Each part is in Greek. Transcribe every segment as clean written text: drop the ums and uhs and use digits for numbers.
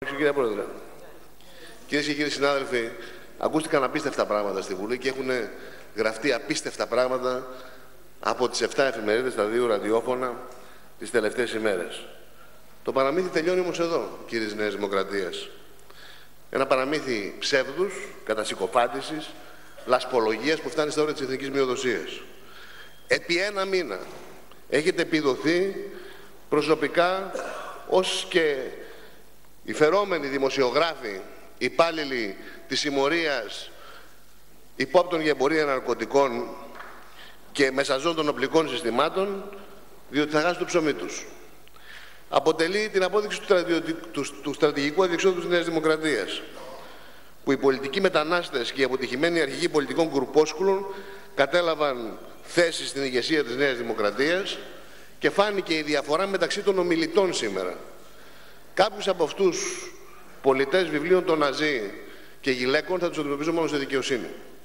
παρακαλώ, κύριε Πρόεδρε. Κυρίες και κύριοι συνάδελφοι, ακούστηκαν απίστευτα πράγματα στη Βουλή και έχουν γραφτεί απίστευτα πράγματα από τις 7 εφημερίδες, τα 2 ραδιόφωνα τις τελευταίες ημέρες. Το παραμύθι τελειώνει όμως εδώ, κύριε της Νέας Δημοκρατίας. Ένα παραμύθι ψεύδους, κατασυκοφάντησης, λασπολογίας που φτάνει στα όρια της εθνικής μειοδοσίας. Επί ένα μήνα έχετε επιδοθεί προσωπικά ως και οι φερόμενοι δημοσιογράφοι, υπάλληλοι της συμμορίας υπόπτων για εμπορία ναρκωτικών και μεσαζών των οπλικών συστημάτων, διότι θα χάσουν το ψωμί τους. Αποτελεί την απόδειξη του στρατηγικού αδιεξόδου της Νέας Δημοκρατίας, που οι πολιτικοί μετανάστες και οι αποτυχημένοι αρχηγοί πολιτικών γκρουπόσκουλων κατέλαβαν θέσεις στην ηγεσία της Νέας Δημοκρατίας και φάνηκε η διαφορά μεταξύ των ομιλητών σήμερα. Κάποιους από αυτούς πολιτές βιβλίων των Ναζί και γυλαίκων θα τους αντιμετωπίζω μόνο στη δικαιοσύνη.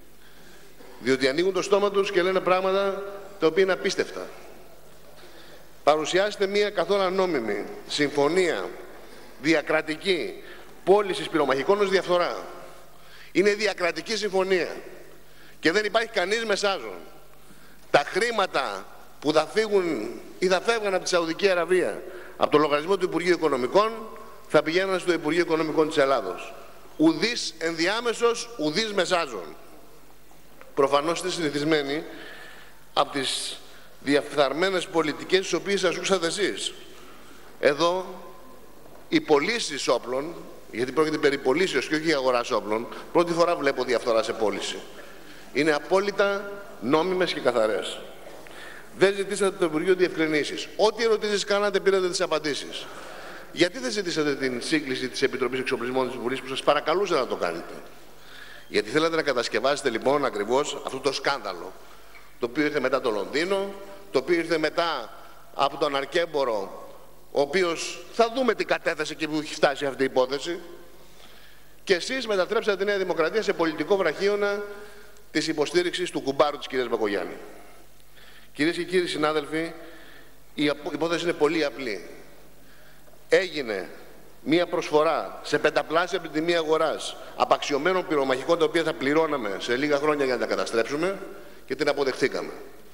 Διότι ανοίγουν το στόμα τους και λένε πράγματα τα οποία είναι απίστευτα. Παρουσιάζεται μια καθόλου ανόμιμη συμφωνία διακρατική πώλησης πυρομαχικών ως διαφθορά. Είναι διακρατική συμφωνία και δεν υπάρχει κανείς μεσάζων. Τα χρήματα που θα φύγουν ή θα φεύγαν από τη Σαουδική Αραβία από το λογαριασμό του Υπουργείου Οικονομικών θα πηγαίνουν στο Υπουργείο Οικονομικών της Ελλάδος. Ουδής ενδιάμεσος, ουδής μεσάζων. Προφανώς είστε συνηθισμένοι από τις διαφθαρμένες πολιτικές τις οποίες ασκούσατε εσείς. Εδώ οι πωλήσεις όπλων, γιατί πρόκειται περί πωλήσεως και όχι αγοράς όπλων, πρώτη φορά βλέπω διαφθορά σε πώληση. Είναι απόλυτα νόμιμες και καθαρές. Δεν ζητήσατε το Υπουργείο διευκρινήσεις. Ό,τι ερωτήσεις κάνατε πήρατε τις απαντήσεις. Γιατί δεν ζητήσατε την σύγκληση της Επιτροπής Εξοπλισμών της Βουλής που σας παρακαλούσε να το κάνετε? Γιατί θέλατε να κατασκευάσετε λοιπόν ακριβώς αυτό το σκάνδαλο, το οποίο ήρθε μετά το Λονδίνο, το οποίο ήρθε μετά από τον Αρκέμπορο, ο οποίος θα δούμε τι κατέθεσε και που έχει φτάσει αυτή η υπόθεση. Και εσείς μετατρέψατε τη Νέα Δημοκρατία σε πολιτικό βραχίωνα της υποστήριξης του κουμπάρου της κυρίας Μπακογιάννη. Κυρίες και κύριοι συνάδελφοι, η υπόθεση είναι πολύ απλή. Έγινε μία προσφορά σε πενταπλάσια από την τιμή αγοράς απαξιωμένων πυρομαχικών, τα οποία θα πληρώναμε σε λίγα χρόνια για να τα καταστρέψουμε, και την αποδεχθήκαμε.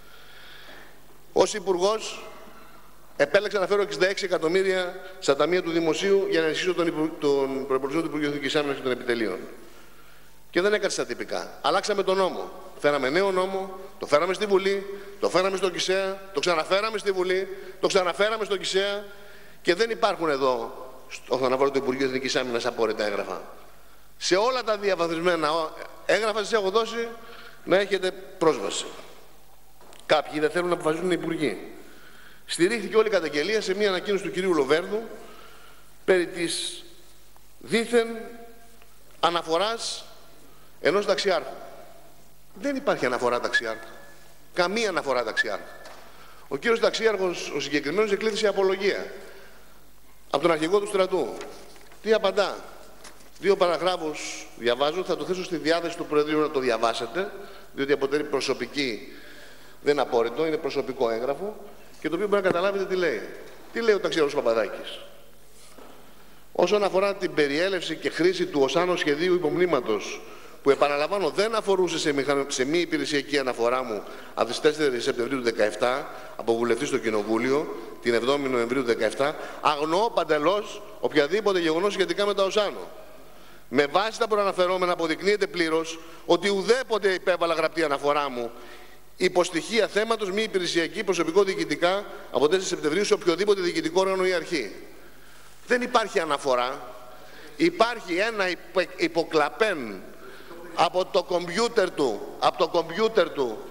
Ως Υπουργός επέλεξα να φέρω 66 εκατομμύρια στα ταμεία του Δημοσίου για να ενισχύσω τον προϋπολογισμό του Υπουργείου Εθνικής Άμυνας και των Επιτελείων. Και δεν έκατσα τυπικά. Αλλάξαμε τον νόμο. Φέραμε νέο νόμο, το φέραμε στη Βουλή, το φέραμε στο ΚΙΣΕΑ, το ξαναφέραμε στη Βουλή, το ξαναφέραμε στο ΚΙΣΕΑ και δεν υπάρχουν εδώ, όταν αναφέρω το Υπουργείο Εθνικής Άμυνας, απόρριτα έγγραφα. Σε όλα τα διαβαθμισμένα έγγραφα σας έχω δώσει να έχετε πρόσβαση. Κάποιοι δεν θέλουν να αποφασίσουν οι υπουργοί. Στηρίχθηκε όλη η καταγγελία σε μια ανακοίνωση του κυρίου Λοβέρδου περί της δήθεν αναφοράς ενός ταξιάρχου. Δεν υπάρχει αναφορά ταξιάρχου. Καμία αναφορά ταξιάρχου. Ο κύριος ταξιάρχος, ο συγκεκριμένος, εκλήθησε απολογία από τον αρχηγό του στρατού. Τι απαντά? 2 παραγράφους διαβάζω, θα το θέσω στη διάθεση του Προεδρείου να το διαβάσετε, διότι αποτελεί προσωπική, δεν είναι απόρριτο, είναι προσωπικό έγγραφο και το οποίο μπορεί να καταλάβετε τι λέει. Τι λέει ο ταξιάρχος Παπαδάκης? Όσον αφορά την περιέλευση και χρήση του οσάνο σχεδίου υπομνήματος, που επαναλαμβάνω δεν αφορούσε σε μη υπηρεσιακή αναφορά μου από τις 4 Σεπτεμβρίου του 2017 από βουλευτή στο Κοινοβούλιο την 7η Νοεμβρίου του 2017, αγνοώ παντελώς οποιαδήποτε γεγονός σχετικά με τα οσάνο. Με βάση τα προαναφερόμενα αποδεικνύεται πλήρως ότι ουδέποτε υπέβαλα γραπτή αναφορά μου υποστοιχεία θέματος μη υπηρεσιακή προσωπικό διοικητικά από 4 Σεπτεμβρίου σε οποιοδήποτε διοικητικό όργανο ή αρχή. Δεν υπάρχει αναφορά. Υπάρχει ένα υποκλαπέν από το κομπιούτερ του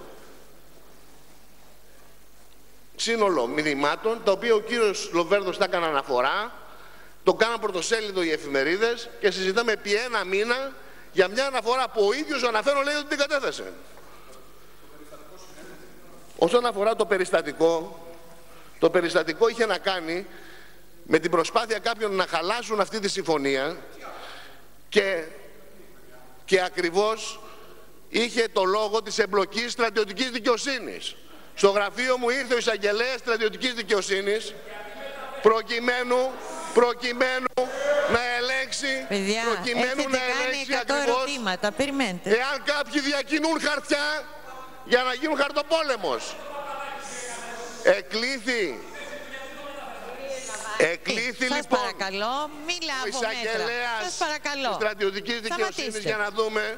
σύνολο μηνυμάτων, τα οποία ο κύριος Λοβέρδος τα έκανε αναφορά, το κάναν πρωτοσέλιδο οι εφημερίδες και συζητάμε επί ένα μήνα για μια αναφορά που ο ίδιος ο αναφέρον λέει ότι την κατέθεσε. Όσον αφορά το περιστατικό είχε να κάνει με την προσπάθεια κάποιων να χαλάσουν αυτή τη συμφωνία και ακριβώς είχε το λόγο της εμπλοκής στρατιωτικής δικαιοσύνης. Στο γραφείο μου ήρθε ο εισαγγελέας στρατιωτικής δικαιοσύνης προκειμένου να ελέγξει ελέγξει, Παιδιά, προκειμένου να ελέγξει ακριβώς ερωτήματα. Περιμένετε. εάν κάποιοι διακινούν χαρτιά για να γίνουν χαρτοπόλεμος. Εκλήθη Σας λοιπόν παρακαλώ, μίλα ο από μέτρα. εισαγγελέας Σας παρακαλώ. της στρατιωτικής δικαιοσύνης για να δούμε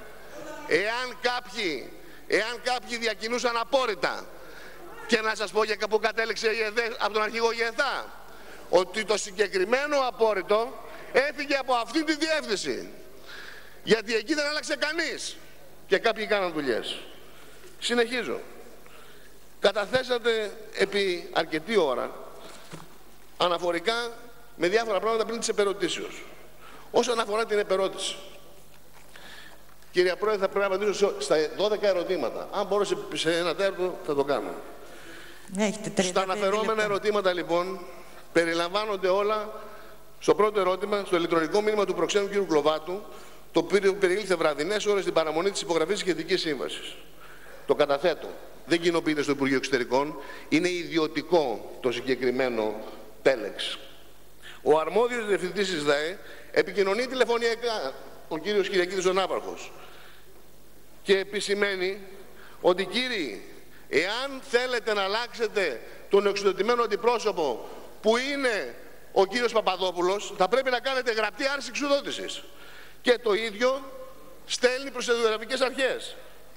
εάν κάποιοι διακινούσαν απόρριτα. Και να σας πω για που κατέληξε η ΕΔΕ από τον αρχηγό ΓΕΘΑ, ότι το συγκεκριμένο απόρριτο έφυγε από αυτή τη διεύθυνση. Γιατί εκεί δεν άλλαξε κανείς. Και κάποιοι κάναν δουλειές. Συνεχίζω. Καταθέσατε επί αρκετή ώρα αναφορικά με διάφορα πράγματα πριν της επερωτήσεως. Όσον αφορά την επερώτηση, κυρία Πρόεδρε, θα πρέπει να απαντήσω στα 12 ερωτήματα. Αν μπορούσε σε ένα τέταρτο θα το κάνω. Στα αναφερόμενα ερωτήματα λοιπόν περιλαμβάνονται όλα στο πρώτο ερώτημα, στο ηλεκτρονικό μήνυμα του προξένου κ. Κλωβάτου, το οποίο περιήλθε βραδινές ώρες στην παραμονή της υπογραφής της σχετικής σύμβασης. Το καταθέτω. Δεν κοινοποιείται στο Υπουργείο Εξωτερικών. Είναι ιδιωτικό το συγκεκριμένο τέλεξ. Ο αρμόδιος διευθυντής της ΔΑΕ επικοινωνεί τηλεφωνιακά, ο κ. Κυριακίδης ο Ναύπαρχος, και επισημαίνει ότι κύριοι, εάν θέλετε να αλλάξετε τον εξουδοτημένο αντιπρόσωπο που είναι ο κύριος Παπαδόπουλος, θα πρέπει να κάνετε γραπτή άρση εξουδότησης. Και το ίδιο στέλνει προς τις εδαφικές αρχές.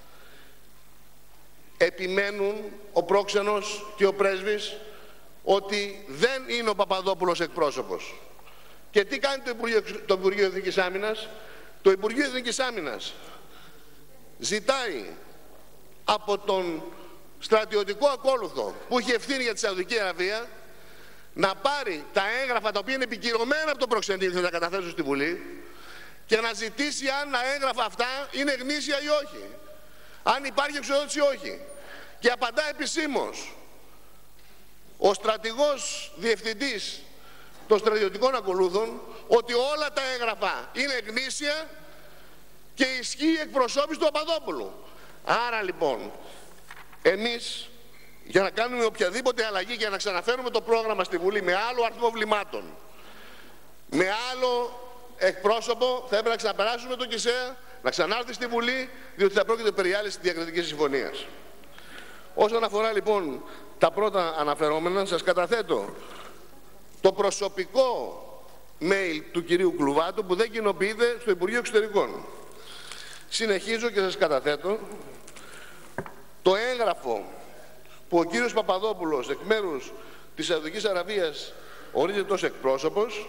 Επιμένουν ο πρόξενος και ο πρέσβης ότι δεν είναι ο Παπαδόπουλος εκπρόσωπος. Και τι κάνει το Υπουργείο Εθνικής Άμυνας? Το Υπουργείο Εθνικής Άμυνας ζητάει από τον στρατιωτικό ακόλουθο που έχει ευθύνη για τη Σαουδική Αραβία να πάρει τα έγγραφα τα οποία είναι επικυρωμένα από τον προξενή, να τα καταθέσουν στη Βουλή, και να ζητήσει αν τα έγγραφα αυτά είναι γνήσια ή όχι, αν υπάρχει εξουδότηση ή όχι. Και απαντά επισήμως ο στρατηγός διευθυντής των στρατιωτικών ακολούθων ότι όλα τα έγγραφα είναι γνήσια και ισχύει η εκπροσώπηση του Παπαδόπουλου. Άρα λοιπόν εμείς, για να κάνουμε οποιαδήποτε αλλαγή και να ξαναφέρουμε το πρόγραμμα στη Βουλή με άλλο αριθμό βλημάτων, με άλλο εκπρόσωπο, θα έπρεπε να ξαναπεράσουμε τον ΚΙΣΕΑ, να ξανάρθει στη Βουλή, διότι θα πρόκειται περί άλλης διακριτικής συμφωνίας. Όσον αφορά λοιπόν τα πρώτα αναφερόμενα, σας καταθέτω το προσωπικό mail του κυρίου Κλουβάτου που δεν κοινοποιείται στο Υπουργείο Εξωτερικών. Συνεχίζω και σας καταθέτω το έγγραφο που ο κύριος Παπαδόπουλος εκ μέρους της Σαουδικής Αραβίας ορίζεται ως εκπρόσωπος.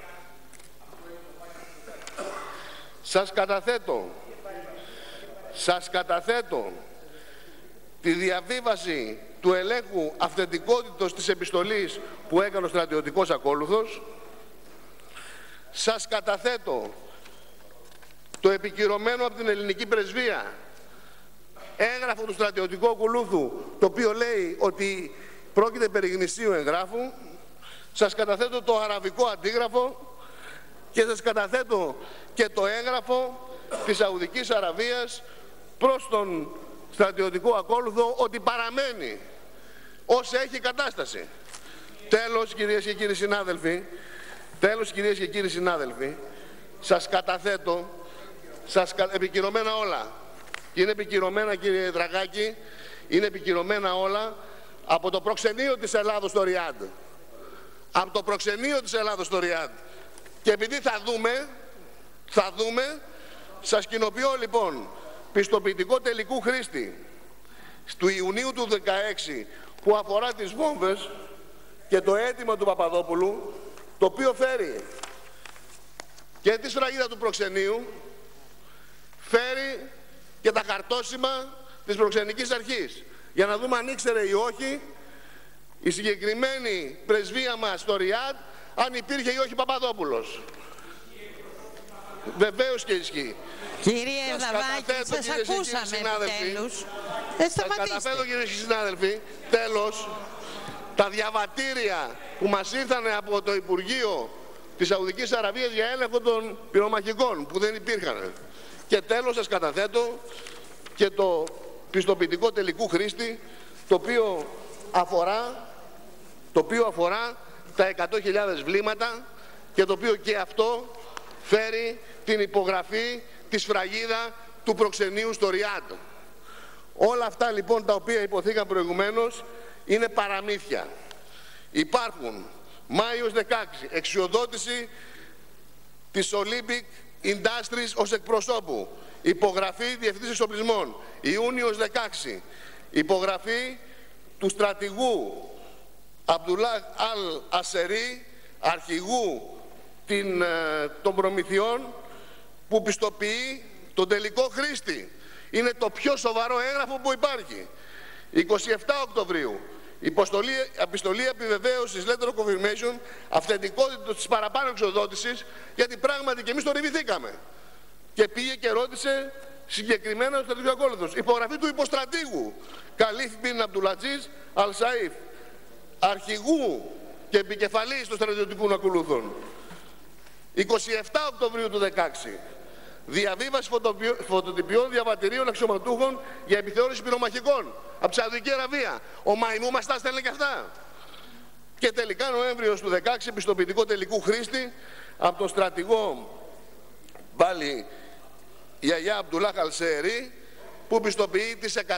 Σας καταθέτω τη διαβίβαση του ελέγχου αυθεντικότητος της επιστολής που έκανε ο στρατιωτικός ακόλουθος. Σας καταθέτω το επικυρωμένο από την ελληνική πρεσβεία έγγραφο του στρατιωτικού ακολούθου, το οποίο λέει ότι πρόκειται περί γνησίου εγγράφου. Σας καταθέτω το αραβικό αντίγραφο και σας καταθέτω και το έγγραφο της Σαουδικής Αραβίας προς τον στρατιωτικό ακόλουθο ότι παραμένει ως έχει κατάσταση. Τέλος, κυρίες και κύριοι συνάδελφοι, σας καταθέτω επικυρωμένα όλα. Και είναι επικυρωμένα, κύριε Δραγάκη, είναι επικυρωμένα όλα από το προξενείο της Ελλάδος στο Ριάντ. Από το προξενείο της Ελλάδος στο Ριάντ. Και επειδή θα δούμε, σας κοινοποιώ λοιπόν πιστοποιητικό τελικού χρήστη του Ιουνίου του 2016 που αφορά τις βόμβες και το αίτημα του Παπαδόπουλου, το οποίο φέρει και τη σφραγίδα του προξενείου, φέρει και τα χαρτόσημα της προξενικής αρχής, για να δούμε αν ήξερε ή όχι η συγκεκριμένη πρεσβεία μας στο Ριάντ αν υπήρχε ή όχι Παπαδόπουλος. Βεβαίως και ισχύει. Κύριε Δαβάκη, σας ακούσαμε επιτέλους. Σας καταθέτω, κυρίες και συνάδελφοι, τέλος, τα διαβατήρια που μας ήρθαν από το Υπουργείο της Σαουδικής Αραβίας για έλεγχο των πυρομαχικών, που δεν υπήρχαν. Και τέλος, σας καταθέτω και το πιστοποιητικό τελικού χρήστη, το οποίο αφορά τα 100.000 βλήματα και το οποίο και αυτό την υπογραφή της σφραγίδα του προξενείου στο Ριάντ. Όλα αυτά λοιπόν τα οποία υποθήκαν προηγουμένως είναι παραμύθια. Υπάρχουν Μάιος 16, εξιοδότηση της Olympic Industries ως εκπροσώπου, υπογραφή Διευθυντής Εξοπλισμών. Ιούνιος 16, υπογραφή του στρατηγού Αμπτουλάχ Αλ Ασερί, αρχηγού των προμηθειών, που πιστοποιεί τον τελικό χρήστη. Είναι το πιο σοβαρό έγγραφο που υπάρχει. 27 Οκτωβρίου, επιστολή επιβεβαίωσης, letter of confirmation, αυθεντικότητα της παραπάνω εξοδότησης, γιατί πράγματι και εμείς το ρημηθήκαμε. Και πήγε και ρώτησε συγκεκριμένα ο στρατηγός ακόλουθος. Υπογραφή του υποστρατήγου Καλίφ Μπιν Αμπτουλατζίζ Αλ Σαΐφ, αρχηγού και επικεφαλής των στρατιωτικών ακολούθων. 27 Οκτωβρίου του 2016, διαβίβαση φωτοτυπιών διαβατηρίων αξιωματούχων για επιθεώρηση πυρομαχικών από τη Σαουδική Αραβία. Ο Μαϊμού μας τα στέλνει και αυτά. Και τελικά Νοέμβριος του 2016, πιστοποιητικό τελικού χρήστη από τον στρατηγό πάλι Γιαγιά Αμπτουλάχ Αλσερί, που πιστοποιεί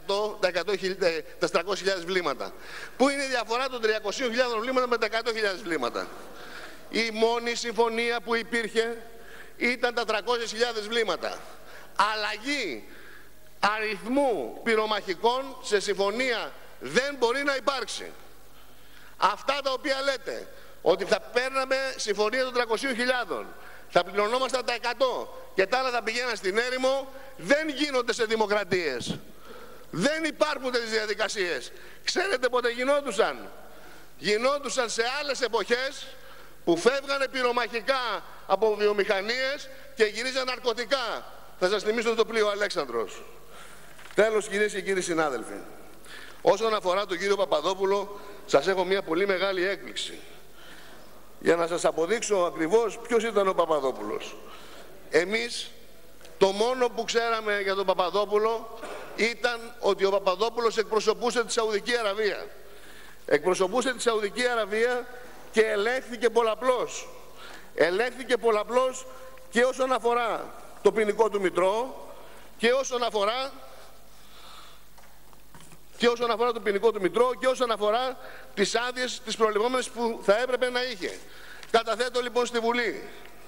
τα 300.000 βλήματα. Πού είναι η διαφορά των 300.000 βλήματα με τα 100.000 βλήματα? Η μόνη συμφωνία που υπήρχε ήταν τα 300.000 βλήματα. Αλλαγή αριθμού πυρομαχικών σε συμφωνία δεν μπορεί να υπάρξει. Αυτά τα οποία λέτε, ότι θα παίρναμε συμφωνία των 300.000, θα πληρωνόμασταν τα 100 και τα άλλα θα πηγαίναν στην έρημο, δεν γίνονται σε δημοκρατίες. Δεν υπάρχουν τέτοιες διαδικασίες. Ξέρετε πότε γινόντουσαν? Γινόντουσαν σε άλλες εποχές που φεύγανε πυρομαχικά από βιομηχανίες και γυρίζαν ναρκωτικά. Θα σας θυμίσω το πλοίο Αλέξανδρος. Τέλος, κυρίες και κύριοι συνάδελφοι, όσον αφορά τον κύριο Παπαδόπουλο, σας έχω μια πολύ μεγάλη έκπληξη για να σας αποδείξω ακριβώς ποιος ήταν ο Παπαδόπουλος. Εμείς το μόνο που ξέραμε για τον Παπαδόπουλο ήταν ότι ο Παπαδόπουλος εκπροσωπούσε τη Σαουδική Αραβία. Εκπροσωπούσε τη Σαουδική Αραβία και ελέγχθηκε πολλαπλώς. Ελέγχθηκε πολλαπλώς και όσον αφορά το ποινικό του μητρό και όσον αφορά το ποινικό του μητρό και όσον αφορά τις άδειες τις προληπτόμενες που θα έπρεπε να είχε. Καταθέτω λοιπόν στη Βουλή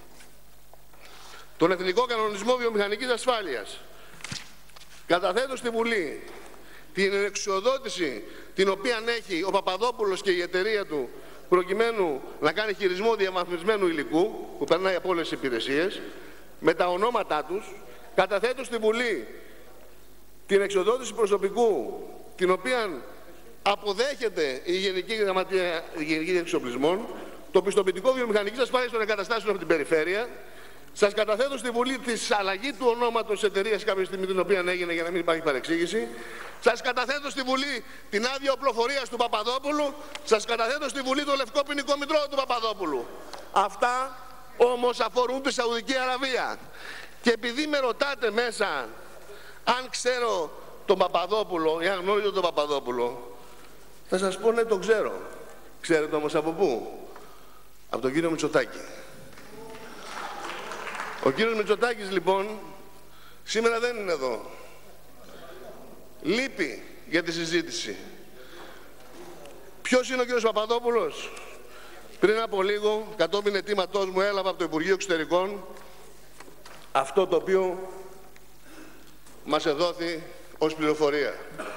τον Εθνικό Κανονισμό Βιομηχανικής Ασφάλειας. Καταθέτω στη Βουλή την εξοδότηση την οποία έχει ο Παπαδόπουλος και η εταιρεία του προκειμένου να κάνει χειρισμό διαβαθμισμένου υλικού που περνάει από όλες τις υπηρεσίες με τα ονόματά τους. Καταθέτω στη Βουλή την εξοδότηση προσωπικού την οποία αποδέχεται η Γενική Γραμματεία Εξοπλισμών, το πιστοποιητικό βιομηχανικής ασφάλειας των εγκαταστάσεων από την περιφέρεια. Σας καταθέτω στη Βουλή τη αλλαγή του ονόματος της εταιρείας κάποια στιγμή την οποία έγινε για να μην υπάρχει παρεξήγηση. Σας καταθέτω στη Βουλή την άδεια οπλοφορίας του Παπαδόπουλου. Σας καταθέτω στη Βουλή το λευκό ποινικό μητρό του Παπαδόπουλου. Αυτά όμως αφορούν τη Σαουδική Αραβία. Και επειδή με ρωτάτε μέσα αν ξέρω τον Παπαδόπουλο ή αν γνωρίζω τον Παπαδόπουλο, θα σας πω ναι, τον ξέρω. Ξέρετε όμως από πού? Από τον κύριο Μητσοτάκη. Ο κύριος Μητσοτάκης λοιπόν σήμερα δεν είναι εδώ. Λείπει για τη συζήτηση. Ποιος είναι ο κύριος Παπαδόπουλος? Πριν από λίγο, κατόπιν αιτήματός μου, έλαβα από το Υπουργείο Εξωτερικών αυτό το οποίο μας εδόθη ως πληροφορία.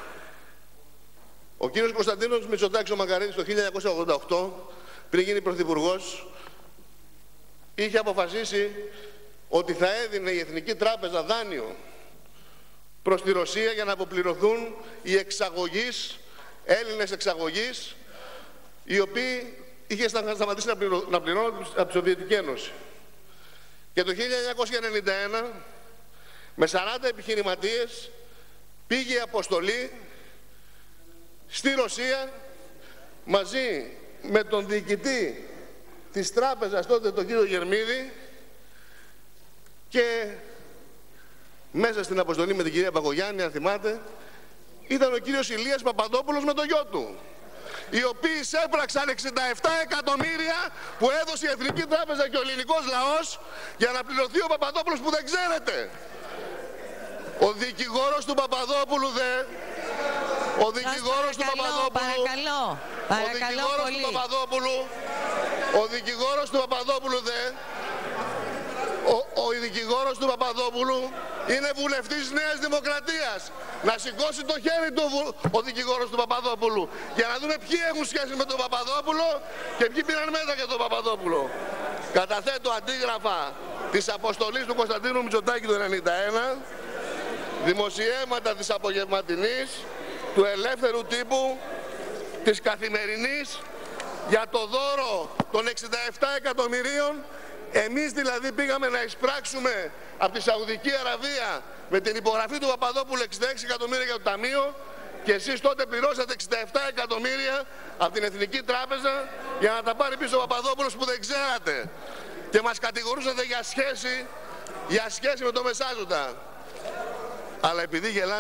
Ο κύριος Κωνσταντίνος Μητσοτάκης ο Μακαρίτης το 1988, πριν γίνει πρωθυπουργός, είχε αποφασίσει ότι θα έδινε η Εθνική Τράπεζα δάνειο προς τη Ρωσία για να αποπληρωθούν οι εξαγωγείς, Έλληνες εξαγωγείς, οι οποίοι είχε σταματήσει να πληρώνουν από τη Σοβιετική Ένωση. Και το 1991 με 40 επιχειρηματίες πήγε η αποστολή στη Ρωσία μαζί με τον διοικητή της τράπεζας τότε, τον κύριο Γερμίδη, και μέσα στην αποστολή με την κυρία Παγωγιάννη, αν θυμάται, ήταν ο κύριος Ηλίας Παπαδόπουλος με το γιο του. οι οποίοι εισέπραξαν 67 εκατομμύρια που έδωσε η Εθνική Τράπεζα και ο ελληνικός λαός για να πληρωθεί ο Παπαδόπουλος που δεν ξέρετε. Ο δικηγόρος του Παπαδόπουλου ο δικηγόρος του Παπαδόπουλου, ο δικηγόρος του Παπαδόπουλου είναι βουλευτής Νέας Δημοκρατίας. Να σηκώσει το χέρι του ο δικηγόρος του Παπαδόπουλου για να δούμε ποιοι έχουν σχέση με τον Παπαδόπουλο και ποιοι πήραν μέτρα για τον Παπαδόπουλο. Καταθέτω αντίγραφα της αποστολής του Κωνσταντίνου Μητσοτάκη το 1991, δημοσιεύματα της Απογευματινής, του Ελεύθερου Τύπου, της Καθημερινής για το δώρο των 67 εκατομμυρίων. Εμείς δηλαδή πήγαμε να εισπράξουμε από τη Σαουδική Αραβία με την υπογραφή του Παπαδόπουλου 66 εκατομμύρια για το ταμείο και εσείς τότε πληρώσατε 67 εκατομμύρια από την Εθνική Τράπεζα για να τα πάρει πίσω ο Παπαδόπουλος που δεν ξέρατε και μας κατηγορούσατε για σχέση με το Μεσάζοντα. Αλλά επειδή γελάνε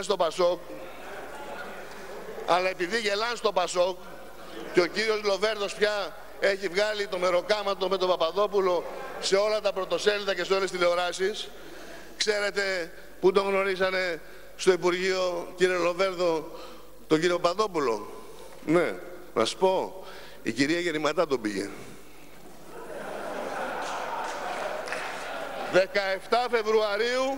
στο Πασόκ, και ο κύριος Λοβέρδος πια έχει βγάλει το μεροκάματο με τον Παπαδόπουλο σε όλα τα πρωτοσέλιδα και σε όλες τις τηλεοράσεις. Ξέρετε πού τον γνωρίσανε στο Υπουργείο, κύριε Λοβέρδο, τον κύριο Παπαδόπουλο? Ναι, να σου πω, η κυρία Γερηματά τον πήγε. 17 Φεβρουαρίου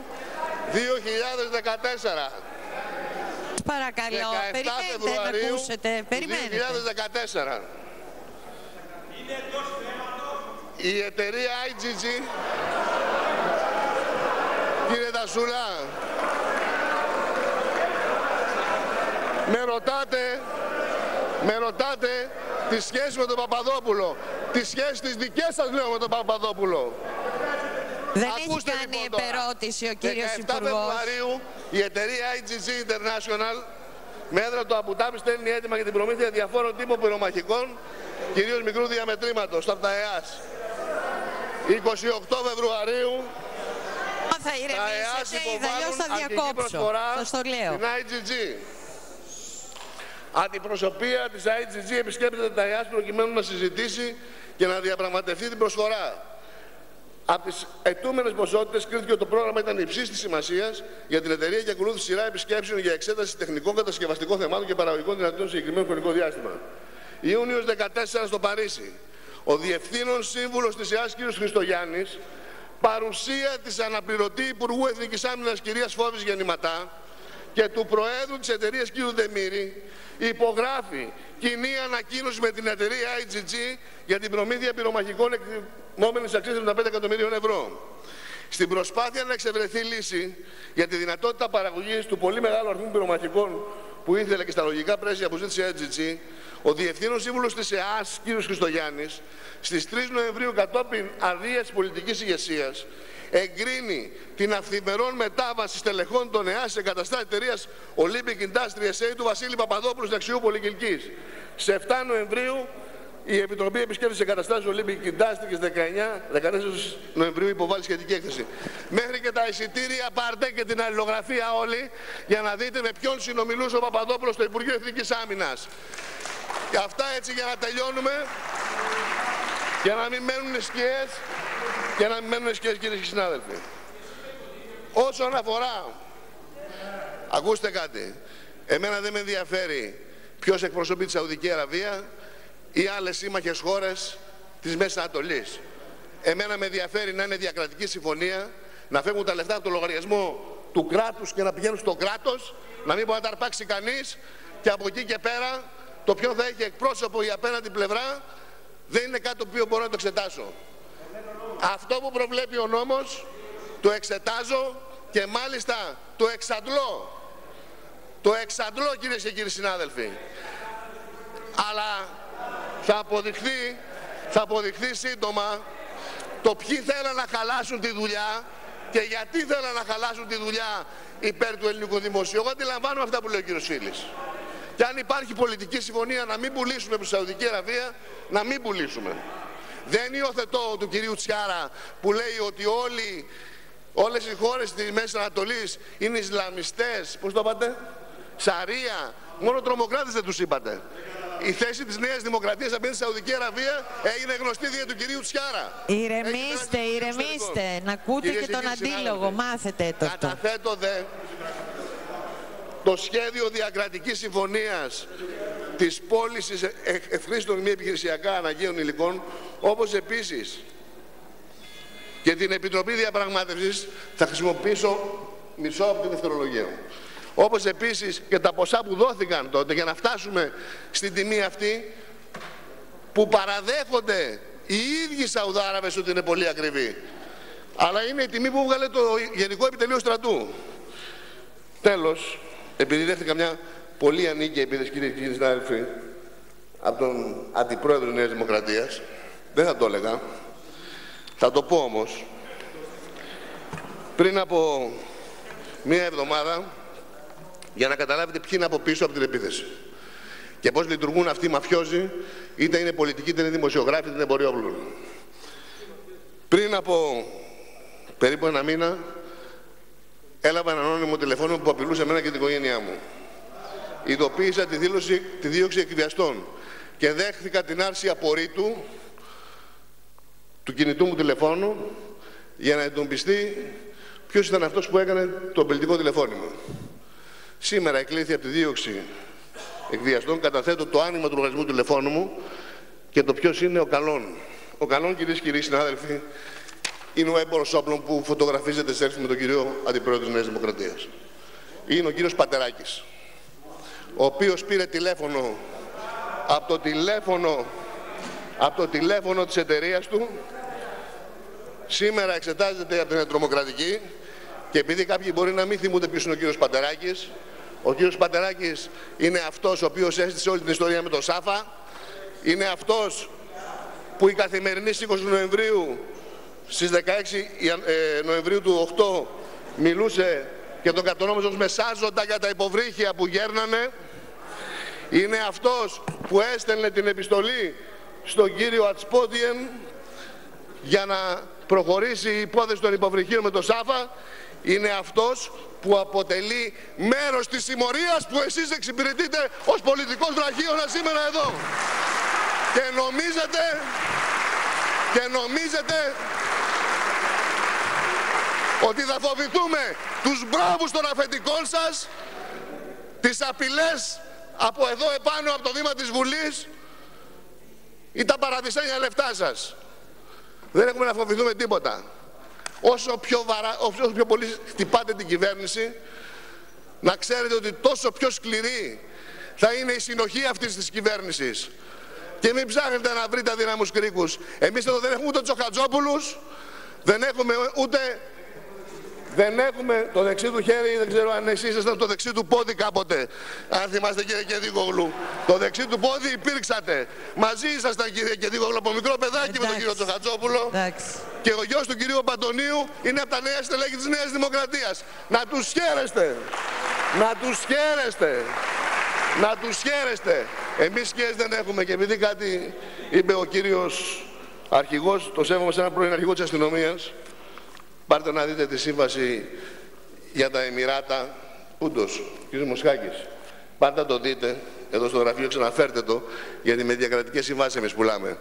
2014. Παρακαλώ, περιμένετε να ακούσετε. Περιμένετε. 2014. Η εταιρεία IGG, κύριε Δασούλα, με ρωτάτε τη σχέση με τον Παπαδόπουλο. Τη σχέση της δικές σας λέω με τον Παπαδόπουλο. Δεν ακούστε, έχει κάνει λοιπόν επερώτηση ο κύριος Υπουργός. 17 Φεβρουαρίου η εταιρεία IGG International με έδρα το Αμπουδάμπι στέλνει έτοιμα για την προμήθεια διαφόρων τύπων πυρομαχικών, κυρίως μικρού διαμετρήματος, από τα ΕΑΣ. 28 Φεβρουαρίου θα ηρεμήσετε, αλλιώς θα διακόψω. Σας το λέω. Στην IGG. Αντιπροσωπεία της IGG επισκέπτεται τα ΕΑΣ προκειμένου να συζητήσει και να διαπραγματευτεί την προσφορά. Από τις ετούμενες ποσότητες κρίθηκε ότι το πρόγραμμα ήταν υψής της σημασίας για την εταιρεία και ακολούθησε σειρά επισκέψεων για εξέταση τεχνικών, κατασκευαστικών θεμάτων και παραγωγικών δυνατότητων σε συγκεκριμένο χρονικό διάστημα. Ιούνιος 14 στο Παρίσι. Ο Διευθύνων Σύμβουλος της ΕΑΣ κ. Χριστογιάννης, παρουσία της αναπληρωτή Υπουργού Εθνικής Άμυνας κ. Φόβης Γεννηματά και του Προέδρου της εταιρείας κ. Δεμήρη, υπογράφει κοινή ανακοίνωση με την εταιρεία IGG για την προμήθεια πυρομαχικών εκτιμόμενης αξίας 75 εκατομμυρίων ευρώ. Στην προσπάθεια να εξευρεθεί λύση για τη δυνατότητα παραγωγής του πολύ μεγάλου αριθμού πυρομαχικών που ήθελε και στα λογικά πλαίσια που ζήτησε η IGG, ο Διευθύνων Σύμβουλος της ΕΑΣ, κ. Χριστογιάννης, στις 3 Νοεμβρίου κατόπιν αδείας πολιτικής ηγεσίας, εγκρίνει την αυθημερών μετάβαση στελεχών των ΕΑΣ σε εγκαταστάσεις εταιρείας Olympic Industries SA του Βασίλη Παπαδόπουλου στην Αξιού Πολυκυλκής. Σε 7 Νοεμβρίου η Επιτροπή επισκέπτησε εγκαταστάσεις Olympic Industries και 14 Νοεμβρίου υποβάλλει σχετική έκθεση. Μέχρι και τα εισιτήρια πάρτε και την αλληλογραφία όλοι για να δείτε με ποιον συνομιλούσε ο Παπαδόπουλος στο Υπουργείο Εθνικής Άμυνας. Και αυτά έτσι για να τελειώνουμε και να μην μένουν σκιές. Και να μην μένουν σκιές, κυρίες και συνάδελφοι. Όσον αφορά, ακούστε κάτι, εμένα δεν με ενδιαφέρει ποιος εκπροσωπεί τη Σαουδική Αραβία ή άλλες σύμμαχες χώρες της Μέσης Ανατολής. Εμένα με ενδιαφέρει να είναι διακρατική συμφωνία, να φεύγουν τα λεφτά από το λογαριασμό του κράτους και να πηγαίνουν στο κράτος, να μην μπορεί να τα αρπάξει κανείς και από εκεί και πέρα το ποιον θα έχει εκπρόσωπο η απέναντι πλευρά δεν είναι κάτι το οποίο μπορώ να το εξετάσω. Αυτό που προβλέπει ο νόμος το εξετάζω και μάλιστα το εξαντλώ. Το εξαντλώ, κυρίες και κύριοι συνάδελφοι. Αλλά θα αποδειχθεί σύντομα το ποιοι θέλουν να χαλάσουν τη δουλειά και γιατί θέλουν να χαλάσουν τη δουλειά υπέρ του ελληνικού δημοσίου. Εγώ αντιλαμβάνομαι αυτά που λέει ο κύριος Φίλης. Και αν υπάρχει πολιτική συμφωνία να μην πουλήσουμε προς τη Σαουδική Αραβία, να μην πουλήσουμε. Δεν υιοθετώ του κυρίου Τσιάρα που λέει ότι όλες οι χώρες της Μέσης Ανατολής είναι Ισλαμιστές. Πώς το είπατε? Σαρία. Μόνο τρομοκράτες δεν τους είπατε. Η θέση της Νέας Δημοκρατίας απέναντι στη Σαουδική Αραβία έγινε γνωστή δια του κυρίου Τσιάρα. Ηρεμήστε, ηρεμήστε. Να ακούτε και τον αντίλογο. Μάθετε το αυτό. Καταθέτω δε το σχέδιο διακρατικής συμφωνίας της πώλησης ευχρήστων μη επιχειρησιακά αναγκαίων υλικών, όπως επίσης και την Επιτροπή Διαπραγμάτευσης. Θα χρησιμοποιήσω μισό από την δευτερολογία μου. Όπως επίσης και τα ποσά που δόθηκαν τότε για να φτάσουμε στην τιμή αυτή, που παραδέχονται οι ίδιοι Σαουδάραβες ότι είναι πολύ ακριβή. Αλλά είναι η τιμή που βγάλε το Γενικό Επιτελείο Στρατού. Τέλος, επειδή δέχτηκα μια πολύ ανίκια επίθεση, κυρίες και κύριοι συνάδελφοι, από τον Αντιπρόεδρο της Νέας Δημοκρατίας, δεν θα το έλεγα, θα το πω όμως. Πριν από μία εβδομάδα, για να καταλάβετε ποιοι είναι από πίσω από την επίθεση και πώς λειτουργούν αυτοί οι μαφιόζοι, είτε είναι πολιτικοί, είτε είναι δημοσιογράφοι, είτε είναι εμποριόβλου. Πριν από περίπου ένα μήνα, έλαβα ένα ανώνυμο τηλεφώνημα που απειλούσε εμένα και την οικογένειά μου. Ειδοποίησα τη δίωξη εκβιαστών και δέχθηκα την άρση απορρίτου του κινητού μου τηλεφώνου για να εντοπιστεί ποιος ήταν αυτός που έκανε το απειλητικό τηλεφώνημα. Σήμερα εκλήθη από τη δίωξη εκβιαστών, καταθέτω το άνοιγμα του λογαριασμού του τηλεφώνου μου και το ποιος είναι ο Καλών. Ο Καλών, κυρίες και κύριοι συνάδελφοι, είναι ο έμπορος όπλων που φωτογραφίζεται selfie με τον κύριο Αντιπρόεδρο της Νέας Δημοκρατίας. Είναι ο κύριος Πατεράκης, ο οποίος πήρε τηλέφωνο από το τηλέφωνο της εταιρείας του. Σήμερα εξετάζεται από την Τρομοκρατική και επειδή κάποιοι μπορεί να μην θυμούνται ποιος είναι ο κύριος Πατεράκης, ο κύριος Πατεράκης είναι αυτός ο οποίος έστησε όλη την ιστορία με τον Σάφα. Είναι αυτός που η Καθημερινή 20 Νοεμβρίου στις 16 Νοεμβρίου του 8 μιλούσε και τον κατονόμαζε ως μεσάζοντα για τα υποβρύχια που γέρνανε. Είναι αυτός που έστελνε την επιστολή στον κύριο Ατσπόντιεν για να προχωρήσει η υπόθεση των υποβρυχίων με τον Σάφα. Είναι αυτός που αποτελεί μέρος της συμμορίας που εσείς εξυπηρετείτε ως πολιτικός βραχίωνας σήμερα εδώ. Και νομίζετε ότι θα φοβηθούμε τους μπράβους των αφεντικών σας, τις απειλές από εδώ επάνω από το βήμα της Βουλής ή τα παραδεισένια λεφτά σας. Δεν έχουμε να φοβηθούμε τίποτα. Όσο πιο πολύ χτυπάτε την κυβέρνηση, να ξέρετε ότι τόσο πιο σκληρή θα είναι η συνοχή αυτής της κυβέρνησης. Και μην ψάχνετε να βρείτε αδύναμους κρίκους. Εμείς εδώ δεν έχουμε ούτε Τσοχατζόπουλους, δεν έχουμε το δεξί του χέρι, δεν ξέρω αν εσείς ήσασταν το δεξί του πόδι κάποτε. Αν θυμάστε κύριε Κεδίκογλου, το δεξί του πόδι υπήρξατε. Μαζί ήσασταν κύριε Κεδίκογλου από μικρό παιδάκι με τον κύριο Τσοχατζόπουλο. Και ο γιος του κυρίου Παντονίου είναι από τα νέα στελέχη της Νέας Δημοκρατίας. Να τους χαίρεστε! Να τους χαίρεστε! Να τους χαίρεστε! Εμείς σχέσεις δεν έχουμε και επειδή κάτι είπε ο κύριος αρχηγός, το σέβομαι σε έναν πρώην αρχηγό της αστυνομίας, πάρτε να δείτε τη σύμβαση για τα Εμιράτα, Πούντος, κ. Μοσχάκης. Πάρτε να το δείτε, εδώ στο γραφείο ξαναφέρτε το, γιατί με διακρατικές συμβάσεις εμείς πουλάμε.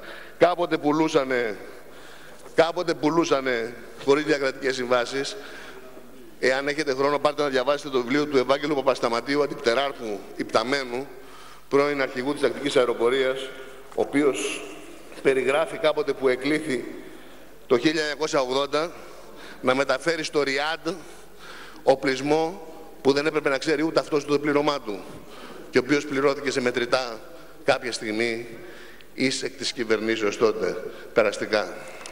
Κάποτε πουλούσανε χωρίς διακρατικές συμβάσεις. Εάν έχετε χρόνο, πάρτε να διαβάσετε το βιβλίο του Ευάγγελου Παπασταματίου, αντιπτεράρχου υπταμένου, πρώην αρχηγού της τακτικής αεροπορίας, ο οποίος περιγράφει κάποτε που εκλήθη το 1980 να μεταφέρει στο Ριάντ οπλισμό που δεν έπρεπε να ξέρει ούτε αυτός το πλήρωμά του και ο οποίος πληρώθηκε σε μετρητά κάποια στιγμή εις εκ της κυβερνήσεως τότε περαστικά.